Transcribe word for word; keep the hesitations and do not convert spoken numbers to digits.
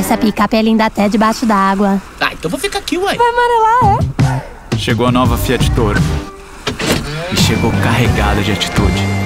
Essa picape é linda até debaixo d'água. Ah, então vou ficar aqui, ué. Vai amarelar, é? Chegou a nova Fiat Toro. E chegou carregada de atitude.